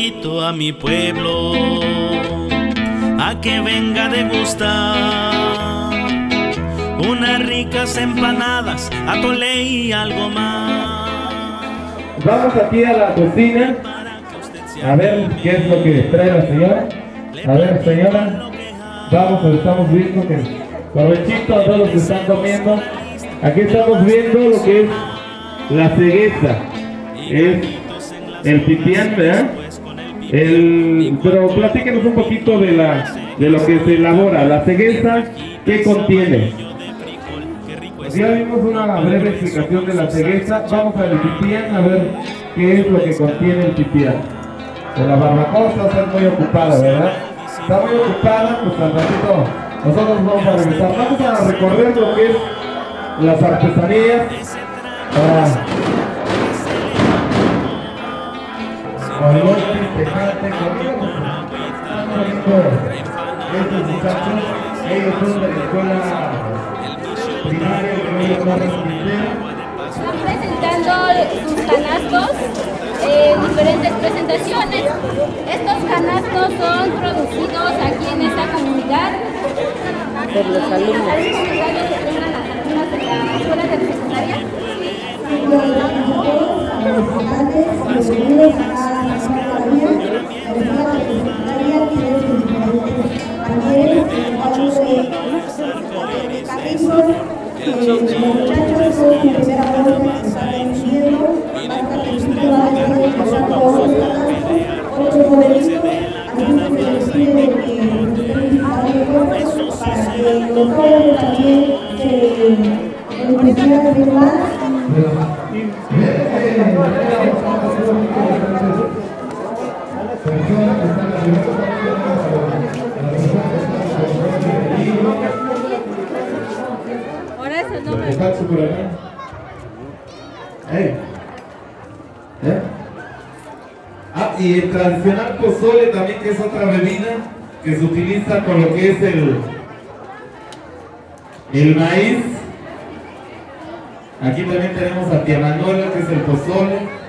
invito a mi pueblo a que venga a degustar unas ricas empanadas, atole y algo más. Vamos aquí a la cocina a ver qué es lo que trae la señora. A ver, señora, vamos, estamos viendo que provechito a todos los que están comiendo. Aquí estamos viendo lo que es la cegueza, es el pipián, ¿verdad? Pero platíquenos un poquito de lo que se elabora, la cegueza, ¿qué contiene? Ya vimos una breve explicación de la cegueza. Vamos al pipián a ver qué es lo que contiene el pipián. De la barbacoa está muy ocupada, ¿verdad? Está muy ocupada, pues al ratito nosotros vamos a regresar. Vamos a recorrer lo que es las artesanías. Estos muchachos, ellos son de la escuela primaria que ellos van a responder. Están presentando sus canastos en diferentes presentaciones. Estos canastos son producidos aquí en esta comunidad por los alumnos de la escuela de secundaria. Ahora es el nombre. Y el tradicional pozole también, que es otra bebida que se utiliza con lo que es el maíz. Aquí también tenemos a Tía Manuela, que es el pozole.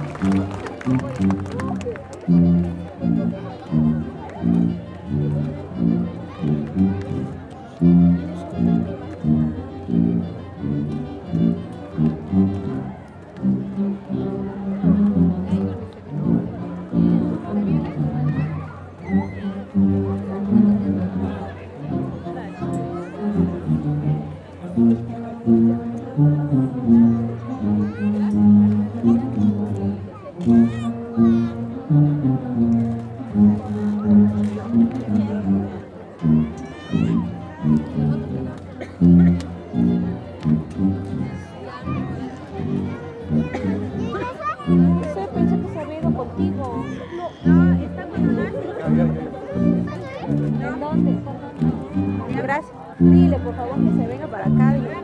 Pensé que se había ido contigo. No, está con ¿En dónde? Gracias. Dile, por favor, que se venga para acá. Dile.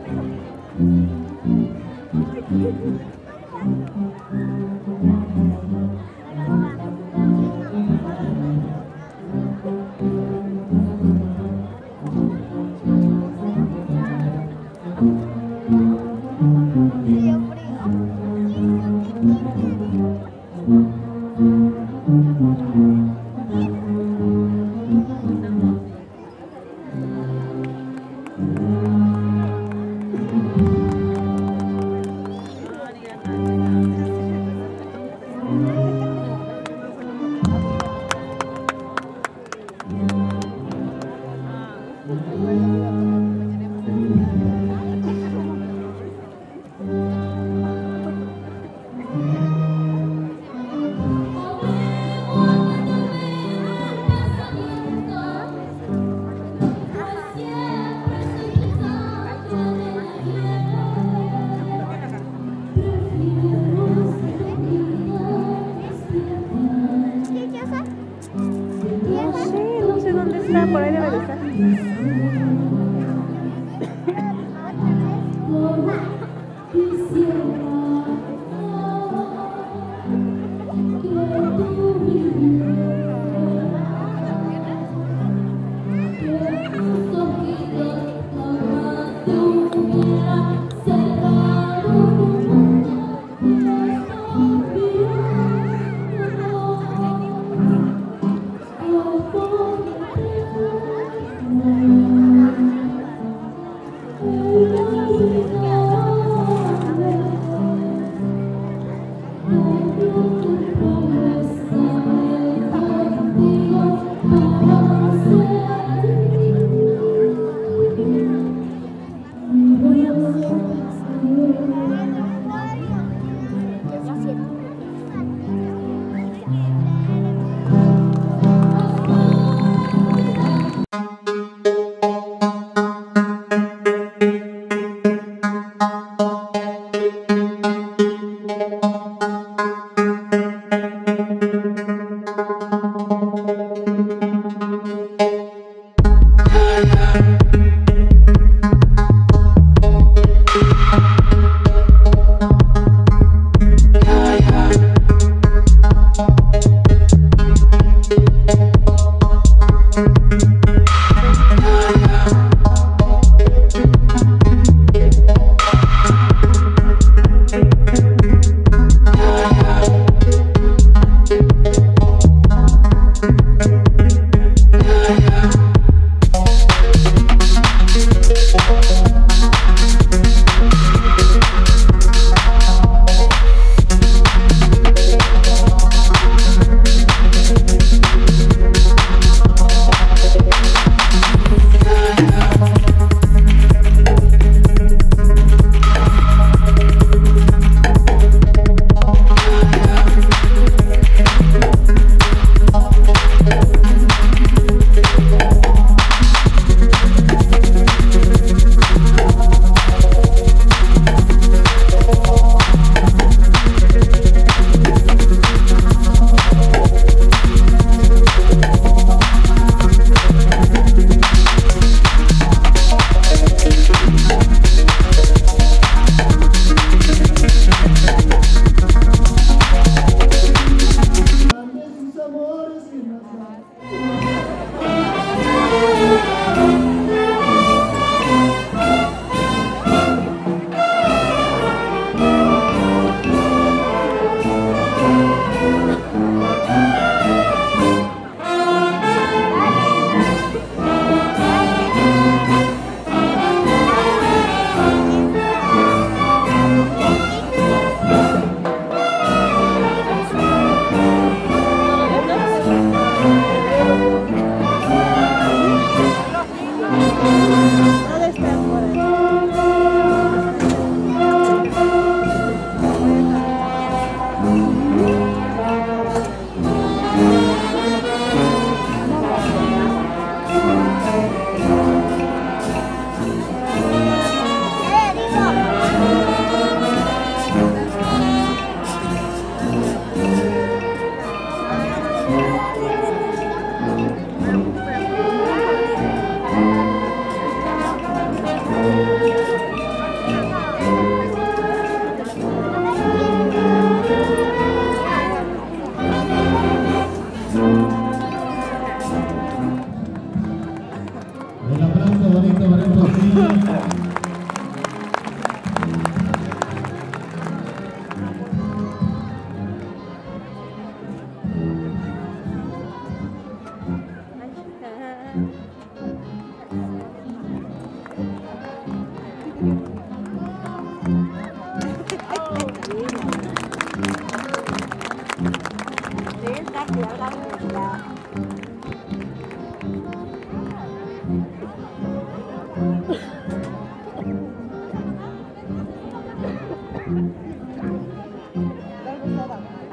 No sé dónde está, por ahí debe de estar.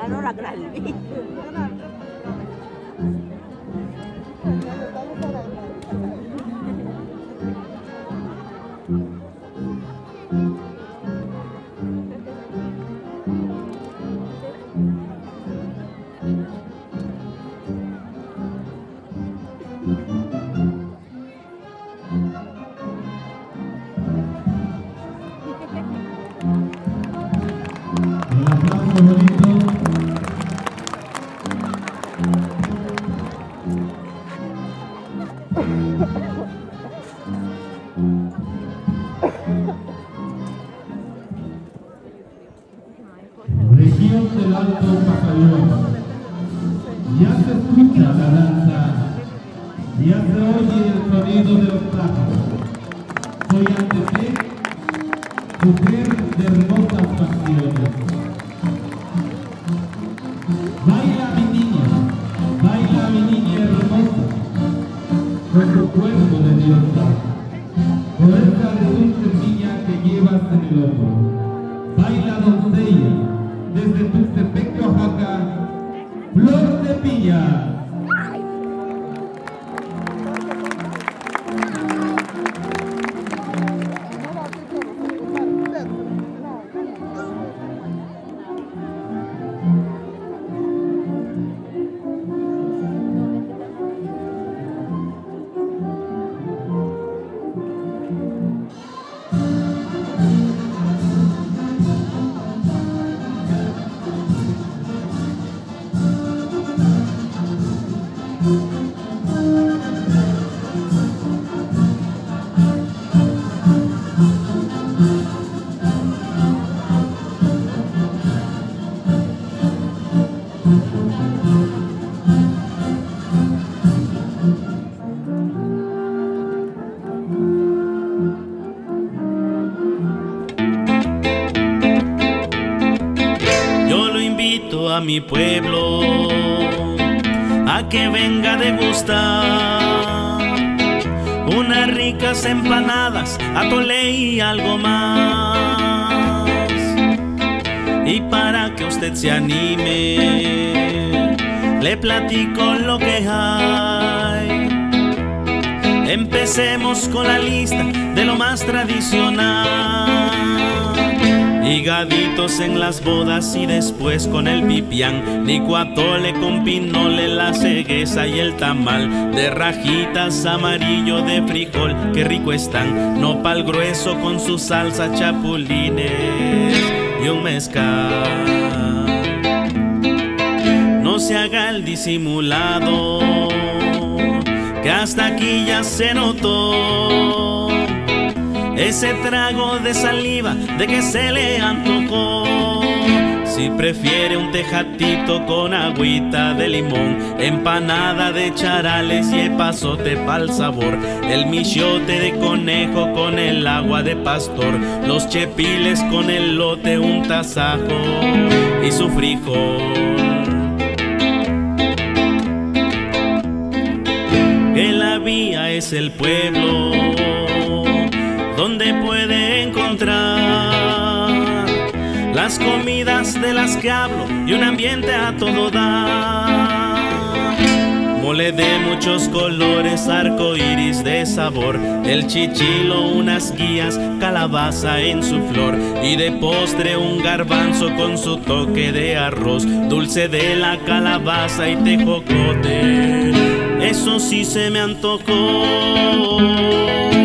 ganó la gran. Región del Alto Pajarión, ya se escucha la danza, ya se oye el sonido de los pájaros. Soy Antepec, mujer de hermosas pasiones. Baila mi niña hermosa, con tu cuerpo de diosa, por esa de dulce niña que llevas en el hombro. Baila doncella, desde Tuxtepec, Oaxaca, Flor de Piña. A mi pueblo a que venga a degustar unas ricas empanadas, atole y algo más. Y para que usted se anime, le platico lo que hay. Empecemos con la lista de lo más tradicional. Higaditos en las bodas y después con el pipián, licuatole con pinole, la ceguesa y el tamal de rajitas amarillo de frijol, qué rico están. Nopal grueso con su salsa, chapulines y un mezcal. No se haga el disimulado, que hasta aquí ya se notó ese trago de saliva de que se le antojó. Si prefiere un tejatito con agüita de limón, empanada de charales y epazote pa'l sabor, el michote de conejo con el agua de pastor, los chepiles con el lote, un tasajo y su frijol. Que la vía es el pueblo donde puede encontrar las comidas de las que hablo y un ambiente a todo dar. Mole de muchos colores, arco iris de sabor, el chichilo, unas guías, calabaza en su flor, y de postre un garbanzo con su toque de arroz, dulce de la calabaza y tejocote, eso sí se me antojó.